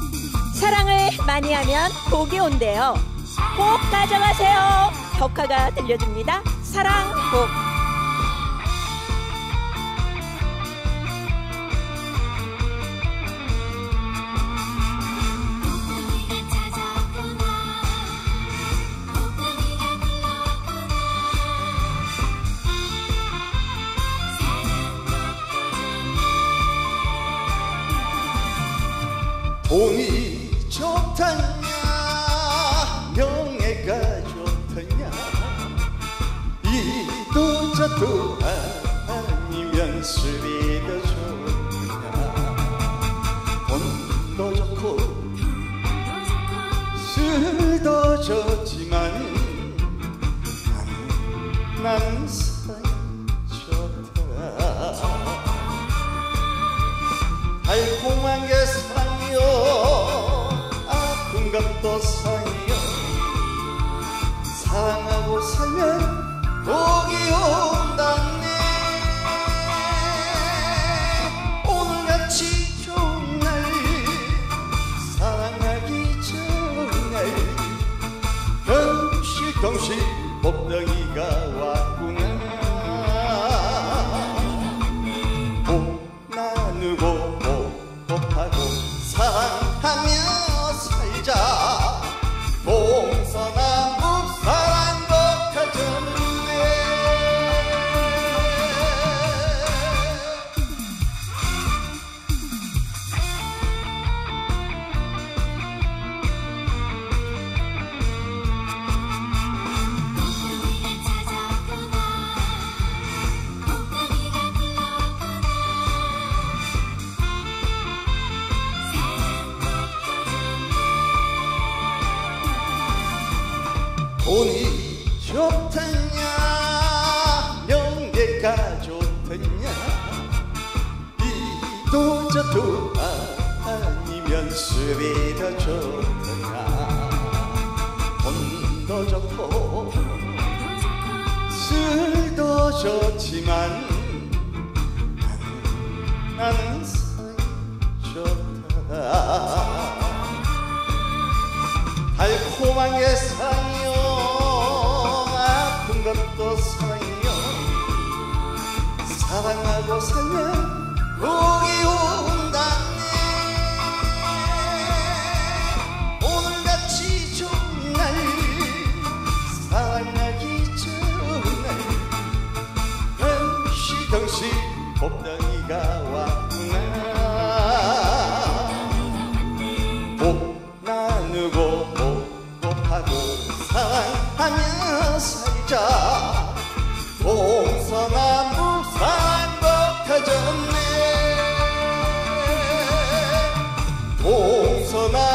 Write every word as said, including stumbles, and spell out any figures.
사랑을 많이 하면 복이 온대요. 복 가져가세요. 덕화가 들려줍니다. 사랑, 복. 돈이 좋다냐 명예가 좋다냐 이도 저도 아니면 술이 더 좋다냐 돈도 좋고 술도 좋지만 나는, 나는 사랑이 좋다. 달콤한 게 사랑이요 아픈 것도 사랑이요 사랑하고 살면 복이 온다네. 오늘같이 좋은 날 사랑하기 좋은 날 덩실덩실 복덩이가 왔구나. 복 나누고 복복하고 사랑하며 살자. 동서남북 사랑 복하졌네. 돈이 좋다냐 명예가 좋다냐 이도 저도 아니면 술이 더 좋다냐 돈도 좋고 술도 좋지만 나는, 나는 사랑이 좋다. 달콤한 게 사랑이요 아픈 것도 사랑이요 사랑하고 살면 복이 온다네. 오늘같이 좋은 날 사랑하기 좋은 날 덩실덩실 복덩이가 왔구나. 복 나누고 복복하고 사랑하며 살자. 동서남북 사랑 복하졌네. 동서남